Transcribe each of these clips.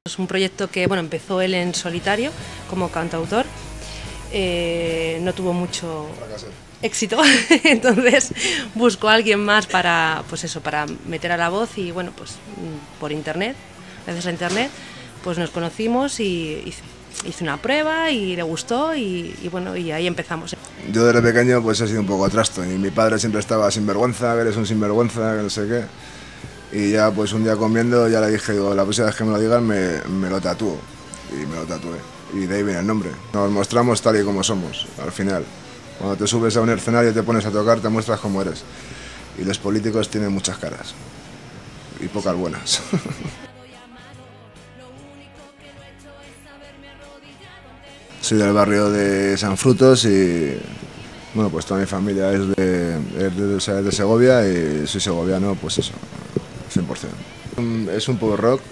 Es un proyecto que bueno, empezó él en solitario como cantautor, no tuvo mucho éxito, entonces buscó a alguien más para, pues eso, para meter a la voz y bueno, pues por internet, gracias a internet, pues nos conocimos y hice una prueba y le gustó y bueno, y ahí empezamos. Yo desde pequeño pues he sido un poco atrasto y mi padre siempre estaba sinvergüenza, que eres un sinvergüenza, que no sé qué. Y ya pues un día comiendo ya le dije, digo, la próxima vez que me lo digan me lo tatúo. Y me lo tatué. Y de ahí viene el nombre. Nos mostramos tal y como somos, al final. Cuando te subes a un escenario y te pones a tocar, te muestras como eres. Y los políticos tienen muchas caras. Y pocas buenas. Soy del barrio de San Frutos y bueno, pues toda mi familia es de Segovia y soy segoviano, pues eso, 100%. Es un pop rock.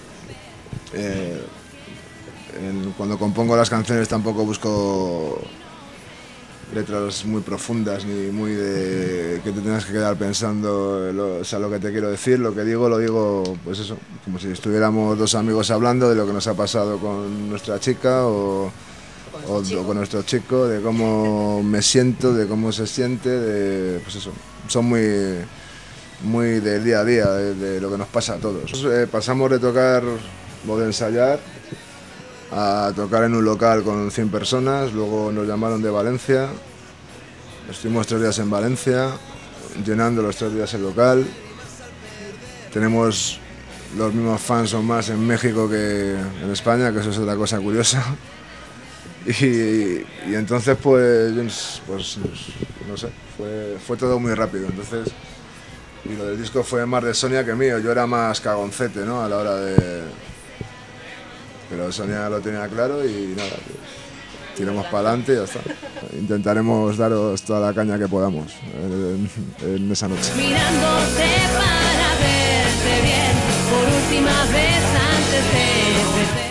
Cuando compongo las canciones tampoco busco letras muy profundas ni muy de que te tengas que quedar pensando lo que te quiero decir. Lo digo pues eso, como si estuviéramos dos amigos hablando de lo que nos ha pasado con nuestra chica o con nuestro chico, de cómo me siento, de cómo se siente, pues eso, son muy del día a día, de lo que nos pasa a todos. Pasamos de tocar o de ensayar a tocar en un local con 100 personas, luego nos llamaron de Valencia, estuvimos 3 días en Valencia, llenando los 3 días el local. Tenemos los mismos fans o más en México que en España, que eso es otra cosa curiosa. Y entonces pues no sé, fue todo muy rápido. Entonces, y lo del disco fue más de Sonia que mío. Yo era más cagoncete, ¿no? A la hora de... Pero Sonia lo tenía claro y nada, pues tiramos para adelante y ya está. Intentaremos daros toda la caña que podamos en esa noche. Mirándote para verte bien, por última vez antes de